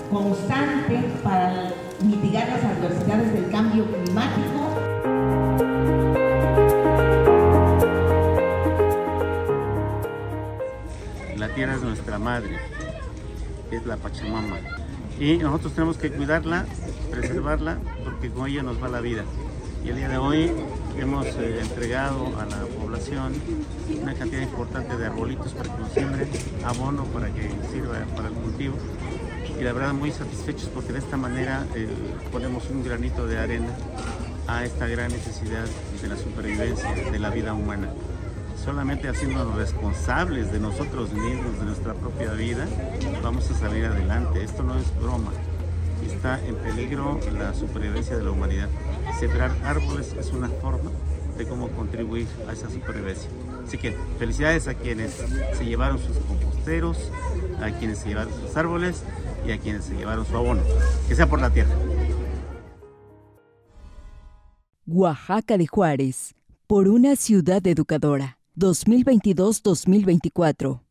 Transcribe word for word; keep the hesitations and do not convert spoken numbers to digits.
constante para mitigar las adversidades del cambio climático. La tierra es nuestra madre, es la Pachamama, y nosotros tenemos que cuidarla, preservarla, porque con ella nos va la vida. Y el día de hoy hemos eh, entregado a la población una cantidad importante de arbolitos para que nos siembren, abono para que sirva para el cultivo. Y la verdad muy satisfechos porque de esta manera eh, ponemos un granito de arena a esta gran necesidad de la supervivencia de la vida humana. Solamente haciéndonos responsables de nosotros mismos, de nuestra propia vida, vamos a salir adelante. Esto no es broma. Está en peligro la supervivencia de la humanidad. Sembrar árboles es una forma de cómo contribuir a esa supervivencia. Así que felicidades a quienes se llevaron sus composteros, a quienes se llevaron sus árboles y a quienes se llevaron su abono. Que sea por la tierra. Oaxaca de Juárez, por una ciudad educadora. dos mil veintidós a dos mil veinticuatro.